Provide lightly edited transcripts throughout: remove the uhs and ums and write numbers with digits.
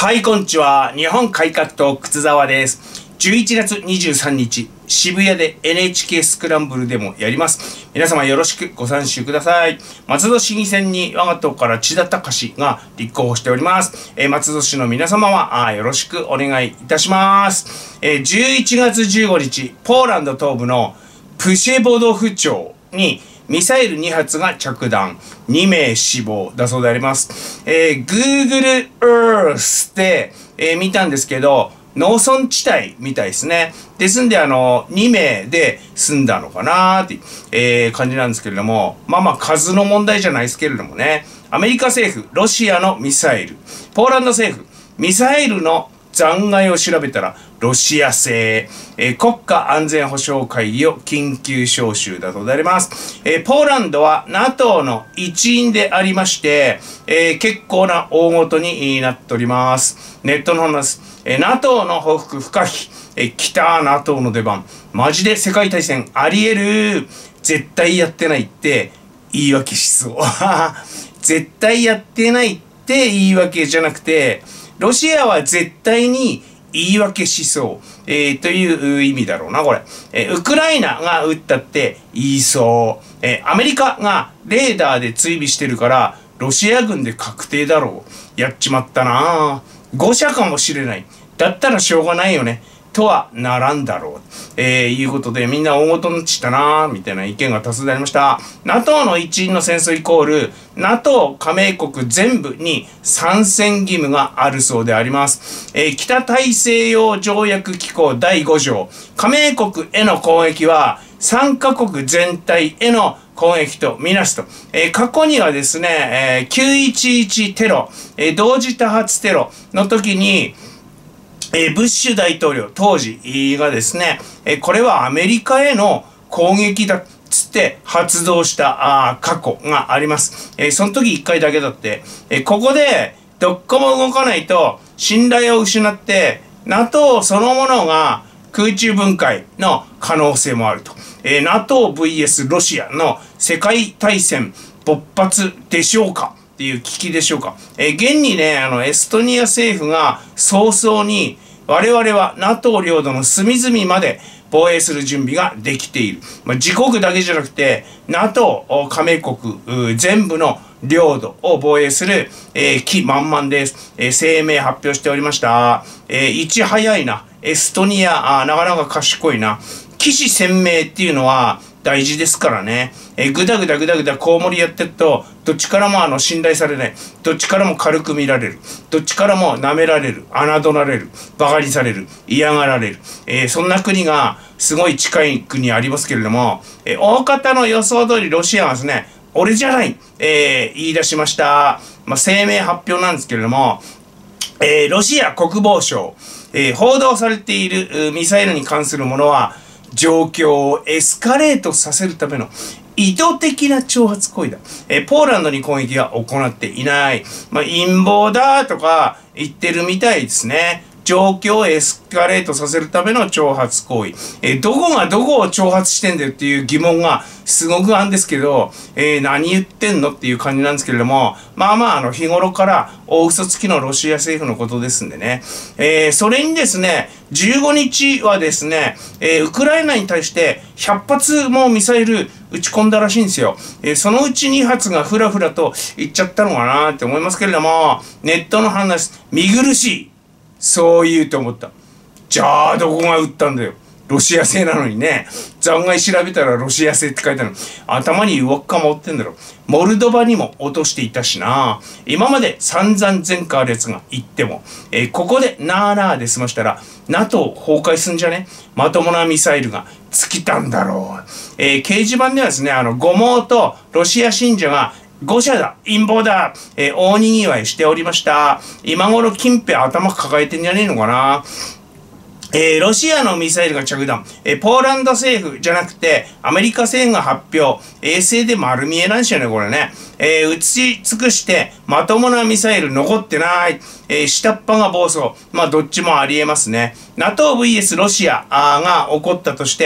はい、こんにちは。日本改革党靴沢です。11月23日、渋谷で NHK スクランブルでもやります。皆様よろしくご参集ください。松戸市議選に我が党から千田隆が立候補しております。松戸市の皆様はよろしくお願いいたします。11月15日、ポーランド東部のプシェボドフ町にミサイル2発が着弾、2名死亡だそうであります。Google Earth で、見たんですけど、農村地帯みたいですね。ですんで、2名で済んだのかなーっていう、感じなんですけれども、数の問題じゃないですけれどもね、アメリカ政府、ロシアのミサイル、ポーランド政府、ミサイルの残骸を調べたら、ロシア製、国家安全保障会議を緊急招集だとであります。ポーランドは NATO の一員でありまして、結構な大ごとになっております。ネットの話です。NATO の報復不可避。来た NATO の出番。マジで世界大戦あり得る。絶対やってないって言い訳しそう。絶対やってないって言い訳じゃなくて、ロシアは絶対に言い訳しそう、という意味だろうな、これ。ウクライナが撃ったって言いそう。アメリカがレーダーで追尾してるから、ロシア軍で確定だろう。やっちまったな。誤射かもしれない。だったらしょうがないよね。とはならんだろう。いうことで、みんな大ごとにしたなみたいな意見が多数でありました。NATO の一員の戦争イコール、NATO 加盟国全部に参戦義務があるそうであります。北大西洋条約機構第5条、加盟国への攻撃は、参加国全体への攻撃とみなすと。過去にはですね、911テロ、同時多発テロの時に、ブッシュ大統領、当時がですね、これはアメリカへの攻撃だっつって発動した過去があります。その時1回だけだって、ここでどっこも動かないと信頼を失って、NATO そのものが空中分解の可能性もあると。NATO vs ロシアの世界大戦勃発でしょうかっていう危機でしょうか。現にね、エストニア政府が早々に我々は NATO 領土の隅々まで防衛する準備ができている。自国だけじゃなくて NATO 加盟国全部の領土を防衛する、気満々です。声明発表しておりました。いち早いな。エストニア、なかなか賢いな。起死鮮明っていうのは大事ですからね。ぐだぐだコウモリやってると、どっちからも信頼されない。どっちからも軽く見られる。どっちからも舐められる。侮られる。馬鹿にされる。嫌がられる。そんな国がすごい近い国ありますけれども、大方の予想通りロシアはですね、俺じゃない、言い出しました。声明発表なんですけれども、ロシア国防省、報道されているミサイルに関するものは、状況をエスカレートさせるための意図的な挑発行為だ。ポーランドに攻撃は行っていない。陰謀だとか言ってるみたいですね。状況をエスカレートさせるための挑発行為。どこがどこを挑発してんだよっていう疑問がすごくあるんですけど、何言ってんのっていう感じなんですけれども、日頃から大嘘つきのロシア政府のことですんでね。それにですね、15日はですね、ウクライナに対して100発もミサイル撃ち込んだらしいんですよ。そのうち2発がふらふらといっちゃったのかなって思いますけれども、ネットの話、見苦しい。そう言うと思った。じゃあ、どこが撃ったんだよ。ロシア製なのにね。残骸調べたらロシア製って書いてある。頭にウォッカ持ってんだろ。モルドバにも落としていたしな。今まで散々前科あるやつが言っても、ここでなーなーで済ましたら、NATO 崩壊すんじゃね？まともなミサイルが尽きたんだろう。掲示板ではですね、誤網とロシア信者が誤射だ陰謀だ、大にぎわいしておりました。今頃近辺頭抱えてんじゃねえのかな。ロシアのミサイルが着弾。ポーランド政府じゃなくて、アメリカ政府が発表。衛星で丸見えなんですよね、これね。撃ち尽くして、まともなミサイル残ってない。下っ端が暴走。どっちもありえますね。NATO vs ロシアが起こったとして、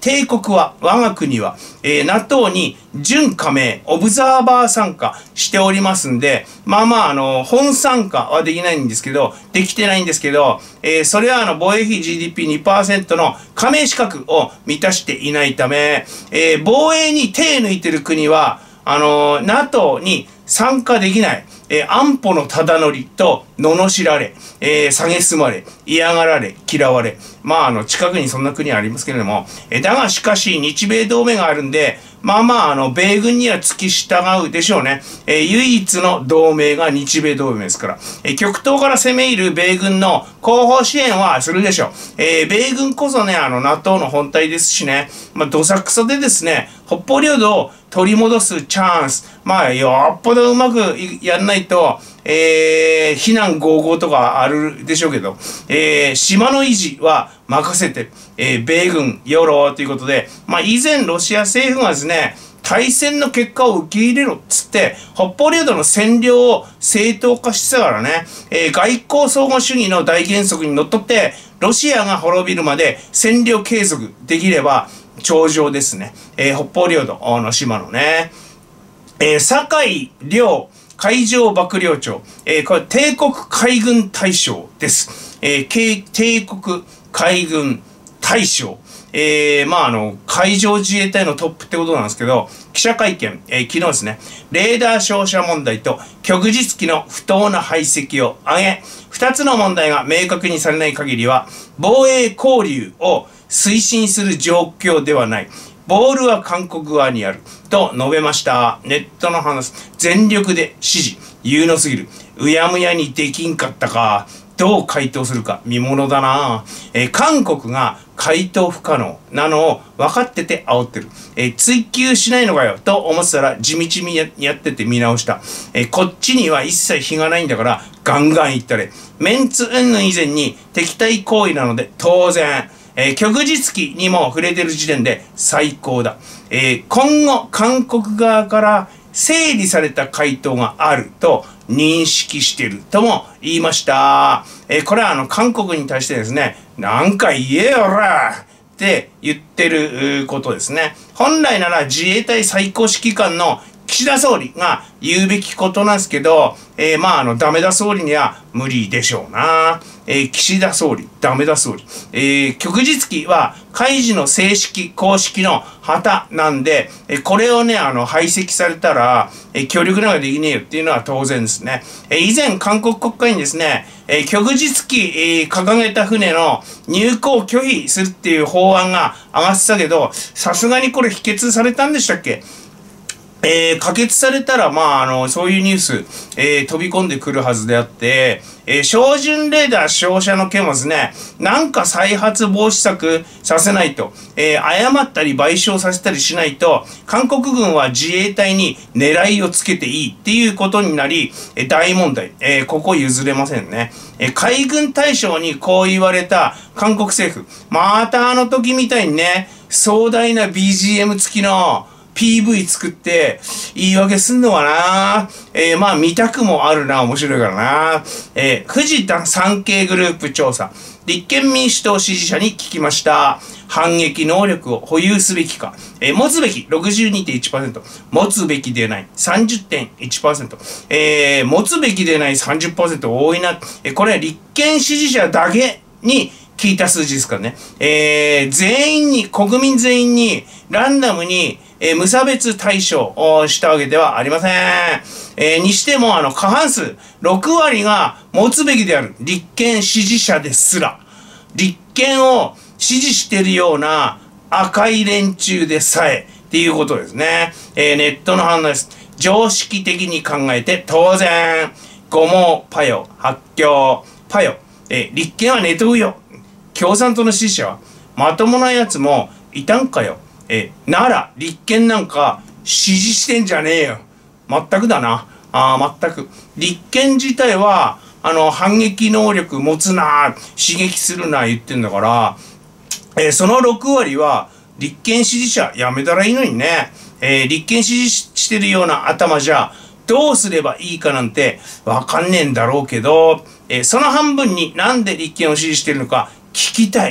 帝国は、我が国は、NATO に準加盟、オブザーバー参加しておりますんで、本参加はできないんですけど、できてないんですけど、それは防衛費 GDP2% の加盟資格を満たしていないため、防衛に手抜いてる国は、NATO に参加できない。安保のただ乗りと、罵られ、蔑まれ、嫌がられ、嫌われ。近くにそんな国ありますけれども、だがしかし、日米同盟があるんで、米軍には付き従うでしょうね。唯一の同盟が日米同盟ですから。極東から攻め入る米軍の後方支援はするでしょう。米軍こそね、NATO の本体ですしね、どさくさでですね、北方領土を取り戻すチャンス。よっぽどうまくやんないと、非難合々とかあるでしょうけど、島の維持は任せて、米軍よろということで、以前ロシア政府がですね、大戦の結果を受け入れろっつって、北方領土の占領を正当化してたからね、外交相互主義の大原則にのっとって、ロシアが滅びるまで占領継続できれば、頂上ですね。北方領土の島のね。酒井良海上幕僚長。これ帝国海軍大将です。帝国海軍大将。海上自衛隊のトップってことなんですけど、記者会見、昨日ですね、レーダー照射問題と旭日機の不当な排斥を挙げ、二つの問題が明確にされない限りは、防衛交流を推進する状況ではない。ボールは韓国側にある。と述べました。ネットの話、全力で支持。言うのすぎる。うやむやにできんかったか。どう回答するか見ものだな。韓国が回答不可能なのを分かってて煽ってる。追求しないのかよと思ってたら地道にやってて見直した。こっちには一切非がないんだからガンガン言ったれ。メンツ云々以前に敵対行為なので当然。旭日機にも触れてる時点で最高だ。今後韓国側から整理された回答があると認識しているとも言いました。これは韓国に対してですね、なんか言えよらって言ってることですね。本来なら自衛隊最高指揮官の岸田総理が言うべきことなんですけど、ダメだ総理には無理でしょうな。岸田総理、ダメだ総理。旭日機は海事の正式、公式の旗なんで、これをね、排斥されたら、協力なんかできねえよっていうのは当然ですね。以前、韓国国会にですね、旭日機、掲げた船の入港拒否するっていう法案が上がってたけど、さすがにこれ否決されたんでしたっけ？可決されたら、そういうニュース、飛び込んでくるはずであって、標準レーダー照射の件はですね、なんか再発防止策させないと、誤ったり賠償させたりしないと、韓国軍は自衛隊に狙いをつけていいっていうことになり、大問題、ここ譲れませんね。海軍大将にこう言われた韓国政府、また時みたいにね、壮大な BGM 付きのPV 作って言い訳すんのかな。見たくもあるな。面白いからな。藤田産経グループ調査。立憲民主党支持者に聞きました。反撃能力を保有すべきか。持つべき 62.1%。持つべきでない 30.1%。持つべきでない 30% 多いな。これは立憲支持者だけに聞いた数字ですからね。国民全員に、ランダムに、無差別対処をしたわけではありません。にしても、過半数、6割が持つべきである立憲支持者ですら、立憲を支持しているような赤い連中でさえ、っていうことですね。ネットの反応です。常識的に考えて当然、五毛パヨ、発狂、パヨ、立憲は寝とうよ。共産党の支持者は、まともなやつもいたんかよ。なら、立憲なんか支持してんじゃねえよ。全くだな。全く。立憲自体は、反撃能力持つな、刺激するな言ってんだから、その6割は、立憲支持者やめたらいいのにね。立憲支持してるような頭じゃ、どうすればいいかなんてわかんねえんだろうけど、その半分になんで立憲を支持してるのか聞きたい。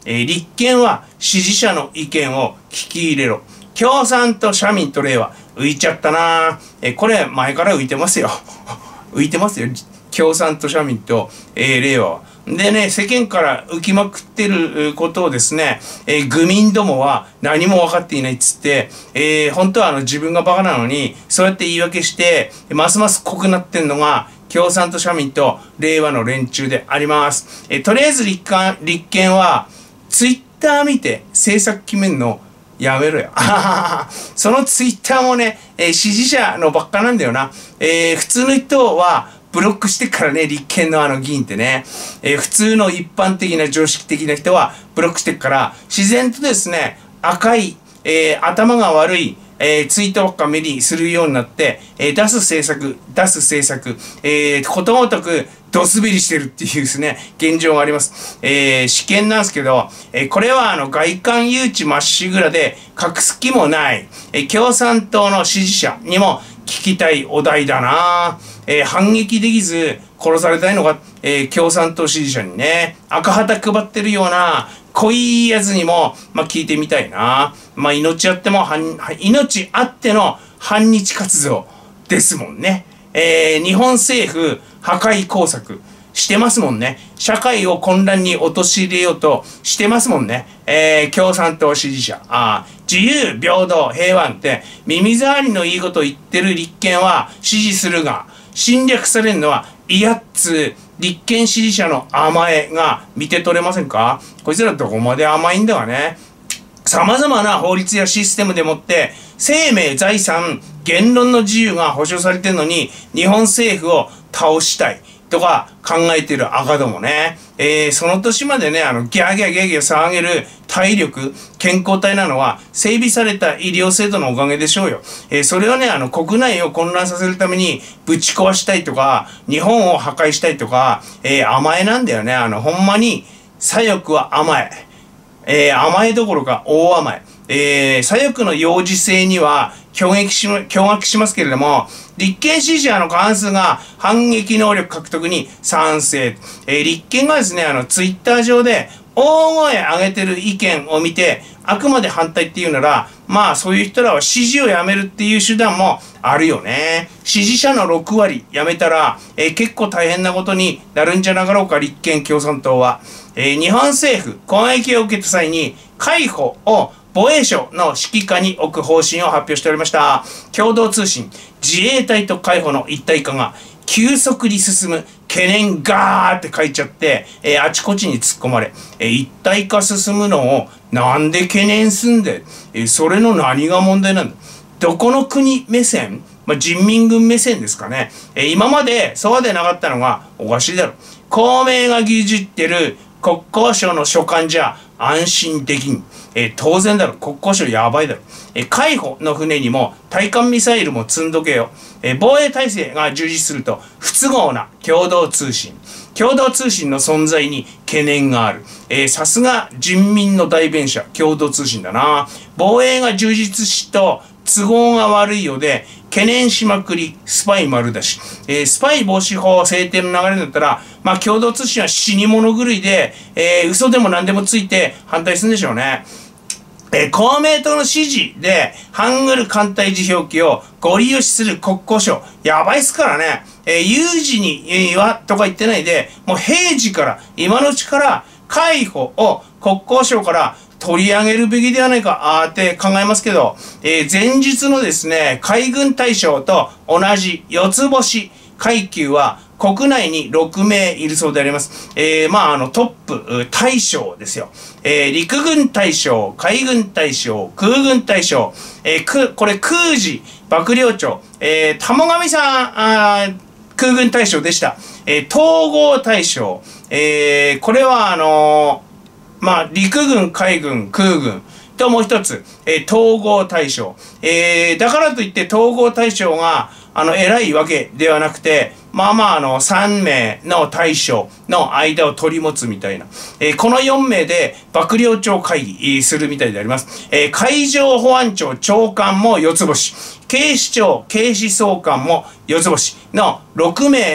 立憲は支持者の意見を聞き入れろ。共産と社民と令和、浮いちゃったな。これ前から浮いてますよ。浮いてますよ。共産と社民と、令和は。でね、世間から浮きまくってることをですね、愚民どもは何も分かっていないっつって、本当は自分がバカなのに、そうやって言い訳して、ますます濃くなってんのが、共産と社民と令和の連中であります。とりあえず立憲は、ツイッター見て政策決めんのやめろよ。そのツイッターもね、支持者のばっかなんだよな。普通の人はブロックしてからね、立憲の議員ってね、普通の一般的な常識的な人はブロックしてから、自然とですね、赤い、頭が悪い、ツイートばっか目にするようになって、出す政策、ことごとくドスベリしてるっていうですね、現状があります。試験なんですけど、これは外観誘致まっしぐらで隠す気もない、共産党の支持者にも聞きたいお題だな。反撃できず殺されたいのが、共産党支持者にね、赤旗配ってるような濃いやつにも、聞いてみたいな。命あっても、命あっての反日活動ですもんね。日本政府破壊工作してますもんね。社会を混乱に陥れようとしてますもんね。共産党支持者。自由、平等、平和って、耳障りのいいことを言ってる立憲は支持するが、侵略されるのは嫌っつ立憲支持者の甘えが見て取れませんか？こいつらどこまで甘いんだわね。様々な法律やシステムでもって生命、財産、言論の自由が保障されてるのに日本政府を倒したいとか考えてる赤どもね。その年までね、ギャーギャーギャーギャー騒げる体力、健康体なのは整備された医療制度のおかげでしょうよ。それをね、国内を混乱させるためにぶち壊したいとか、日本を破壊したいとか、甘えなんだよね。ほんまに左翼は甘え。甘えどころか大甘え。左翼の幼児性には驚愕しますけれども、立憲支持者の過半数が反撃能力獲得に賛成。立憲がですね、ツイッター上で大声上げてる意見を見て、あくまで反対っていうなら、そういう人らは支持をやめるっていう手段もあるよね。支持者の6割やめたら、結構大変なことになるんじゃなかろうか、立憲共産党は。日本政府、攻撃を受けた際に、海保を防衛省の指揮下に置く方針を発表しておりました。共同通信、自衛隊と海保の一体化が急速に進む懸念ガーって書いちゃって、あちこちに突っ込まれ、一体化進むのをなんで懸念すんで、それの何が問題なんだ。どこの国目線、人民軍目線ですかね。今までそうでなかったのがおかしいだろ。公明が牛耳ってる国交省の所管じゃ安心できん。当然だろ。国交省やばいだろ。海保の船にも対艦ミサイルも積んどけよ。防衛体制が充実すると不都合な共同通信。共同通信の存在に懸念がある。さすが人民の代弁者、共同通信だな。防衛が充実しと都合が悪いようで、懸念しまくり、スパイ丸だし。スパイ防止法制定の流れだったら、共同通信は死に物狂いで、嘘でも何でもついて反対するんでしょうね。公明党の指示で、ハングル艦隊辞表記をご利用しする国交省。やばいっすからね。有事にはとか言ってないで、もう平時から、今のうちから、海保を国交省から取り上げるべきではないか、って考えますけど、前日のですね、海軍大将と同じ四つ星階級は、国内に6名いるそうであります。トップ、大将ですよ。陸軍大将、海軍大将、空軍大将、これ空自幕僚長、玉上さん、空軍大将でした。統合大将、これは陸軍、海軍、空軍ともう一つ、統合大将。だからといって統合大将が、偉いわけではなくて、3名の大将の間を取り持つみたいな。この4名で幕僚長会議するみたいであります。海上保安庁長官も四つ星。警視庁警視総監も四つ星の6名が、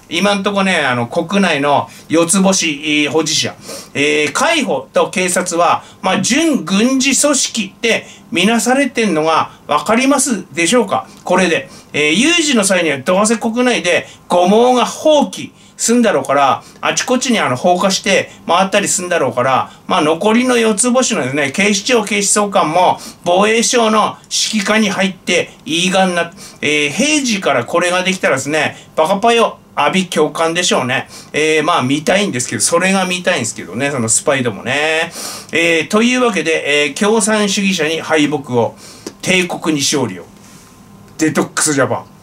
今んとこね、国内の四つ星保持者、海保と警察は、準軍事組織って見なされてんのがわかりますでしょうか？これで。有事の際にはどうせ国内で誤網が放棄すんだろうから、あちこちに放火して回ったりすんだろうから、残りの四つ星のですね、警視庁警視総監も防衛省の指揮下に入っていいがんな、平時からこれができたらですね、バカパヨ、阿鼻教官でしょうね。見たいんですけど、それが見たいんですけどね、そのスパイドもね。というわけで、共産主義者に敗北を、帝国に勝利を。デトックスジャパン。